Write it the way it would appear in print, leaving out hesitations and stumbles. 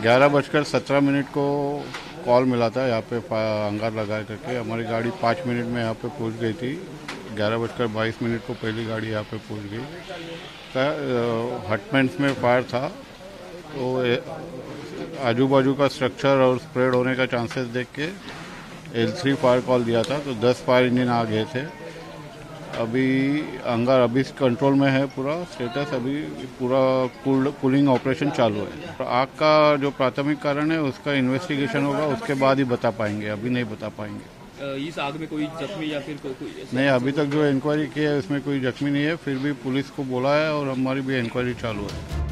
11:17 को कॉल मिला था यहाँ पे अंगार लगाए करके। हमारी गाड़ी 5 मिनट में यहाँ पे पहुँच गई थी। 11:22 को पहली गाड़ी यहाँ पे पहुँच गई। हटमेंट्स में फायर था, तो आजू बाजू का स्ट्रक्चर और स्प्रेड होने का चांसेस देख के L3 फायर कॉल दिया था, तो 10 फायर इंजन आ गए थे। अभी अंगार अभी कंट्रोल में है, पूरा स्टेटस अभी पूरा कूलिंग ऑपरेशन चालू है। तो आग का जो प्राथमिक कारण है उसका इन्वेस्टिगेशन होगा, उसके बाद ही बता पाएंगे, अभी नहीं बता पाएंगे। इस आग में कोई जख्मी या फिर कोई नहीं, अभी तक जो इंक्वायरी की है उसमें कोई जख्मी नहीं है। फिर भी पुलिस को बोला है और हमारी भी इंक्वायरी चालू है।